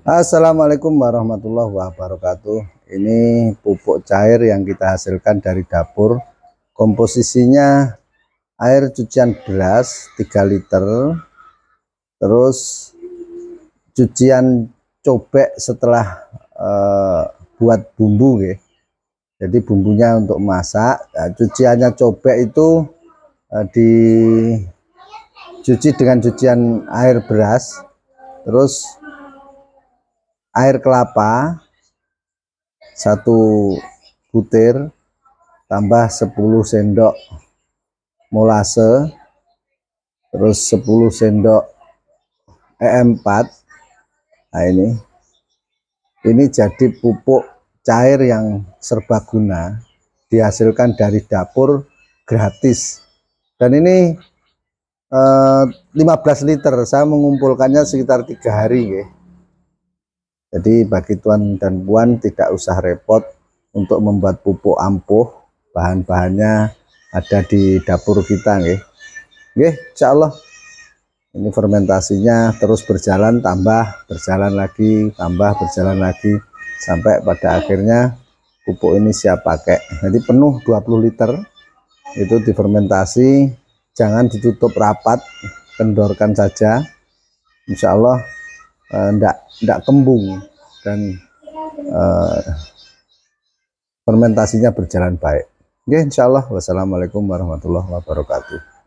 Assalamualaikum warahmatullahi wabarakatuh. Ini pupuk cair yang kita hasilkan dari dapur. Komposisinya air cucian beras 3 liter, terus cucian cobek setelah buat bumbu ya. Jadi bumbunya untuk masak. Nah, cuciannya cobek itu dicuci dengan cucian air beras, terus air kelapa 1 butir, tambah 10 sendok molase, terus 10 sendok EM4. Nah, ini jadi pupuk cair yang serbaguna, dihasilkan dari dapur gratis. Dan ini 15 liter, saya mengumpulkannya sekitar 3 hari ya. Jadi bagi tuan dan puan tidak usah repot untuk membuat pupuk ampuh, bahan-bahannya ada di dapur kita nggih. Nggih, insyaallah ini fermentasinya terus berjalan, tambah berjalan lagi, tambah berjalan lagi sampai pada akhirnya pupuk ini siap pakai. Jadi penuh 20 liter itu difermentasi, jangan ditutup rapat, kendorkan saja. Insyaallah enggak kembung dan fermentasinya berjalan baik. Oke, insyaallah. Wassalamualaikum warahmatullahi wabarakatuh.